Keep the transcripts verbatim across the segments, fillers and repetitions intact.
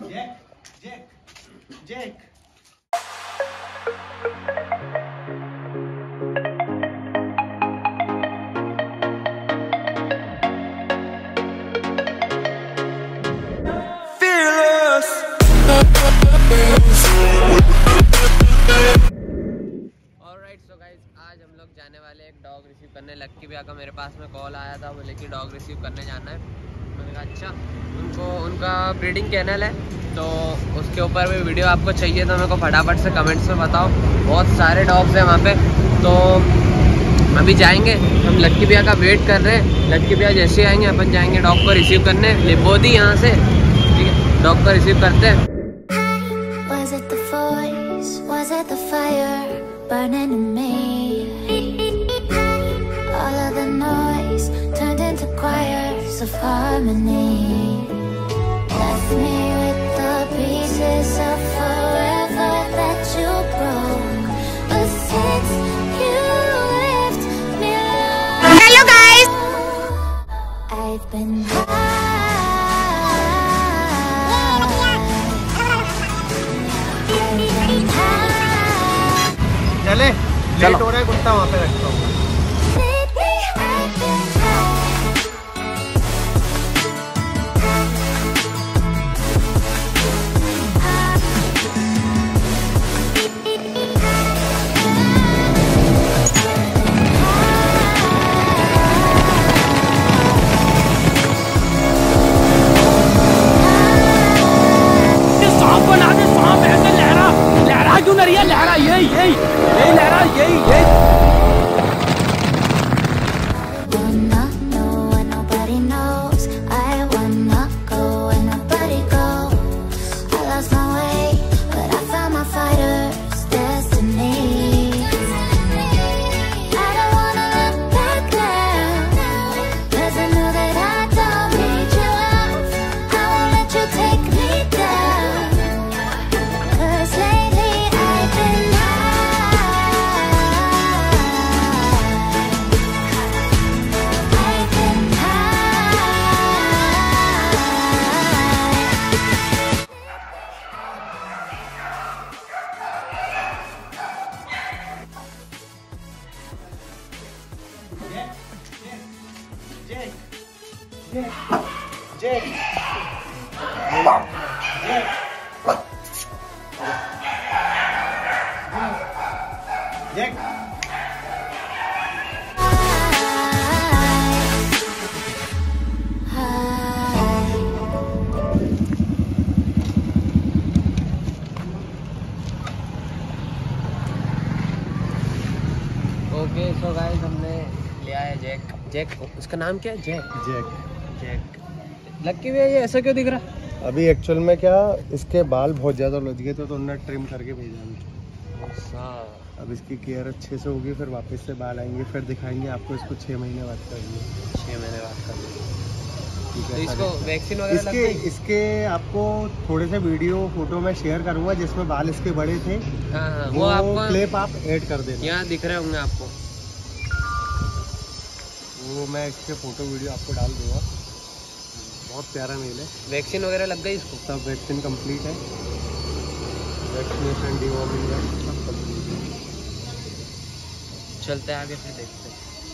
Jack, Jack, Jack. Fearless. Alright so guys, आज हम लोग जाने वाले एक डॉग रिसीव करने। लक्की भैया का मेरे पास में कॉल आया था, बोले कि डॉग रिसीव करने जाना है। मैंने कहा अच्छा, उनको उनका ब्रीडिंग कैनल है तो उसके ऊपर भी वीडियो आपको चाहिए तो मेरे को फटाफट से कमेंट्स में बताओ। बहुत सारे डॉग्स हैं वहाँ पे, तो अभी जाएंगे हम। लक्की भैया का वेट कर रहे हैं। लक्की भैया जैसे आएंगे अपन जाएंगे डॉग को रिसीव करने। लिबोदी यहाँ से, ठीक है, डॉग को रिसीव करते हैं। Was it the voice? Was it the fire burning in me? All of the noise turned into choirs of harmony. Left me with the pieces of forever that you broke. But since you left me alone, hello guys, I've been चले, late हो रहा है, कुत्ता वहाँ पे रखता हूँ। लहरा यही यही यही लहरा यही यही ओके सो गाइस, हमने लिया है जैक। जैक, उसका नाम क्या है? जैक। Jack Jack. लक्की भैया ये ऐसा क्यों दिख रहा? अभी एक्चुअल में क्या, इसके बाल बहुत ज़्यादा लग गए थे तो उन्होंने ट्रिम करके भेजा हमें। अच्छा, अब इसकी केयर अच्छे से होगी, फिर वापस से बाल आएंगे, फिर दिखाएंगे आपको। इसको छः महीने बाद करेंगे। छः महीने बाद कर ठीक तो है। इसको वैक्सीन वगैरह लग इसके गई? इसके आपको थोड़े से वीडियो फोटो में शेयर करूंगा जिसमें बाल इसके बड़े थे। हाँ हाँ, वो, वो आपको क्लिप आप ऐड कर देना। यहाँ दिख रहे होंगे आपको। वो मैं इसके फोटो वीडियो आपको डाल दूंगा। बहुत प्यारा मेल है। वैक्सीन वगैरह लग गई इसको? सब वैक्सीन कंप्लीट है। वैक्सीनेशन, डिवॉर्मिंग सब कंप्लीट है। चलते हैं आगे, फिर देखते हैं।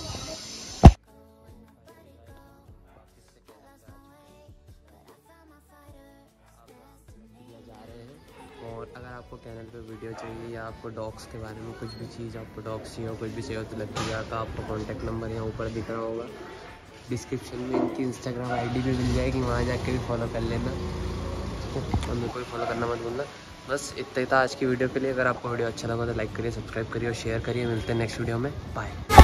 और अगर आपको चैनल पे वीडियो चाहिए या आपको डॉग्स के बारे में कुछ भी चीज़, आपको डॉग्स चाहिए हो, कुछ भी चाहिए हो, तो लक्की भैया का आपको कॉन्टैक्ट नंबर यहाँ ऊपर दिख रहा होगा। डिस्क्रिप्शन में इनकी इंस्टाग्राम आईडी भी मिल जाएगी, वहाँ जाके भी फॉलो कर लेना। और मेरे को भी फॉलो करना मत भूलना। बस इतना ही था आज की वीडियो के लिए। अगर आपको वीडियो अच्छा लगा तो लाइक करिए, सब्सक्राइब करिए और शेयर करिए। मिलते हैं नेक्स्ट वीडियो में। बाय।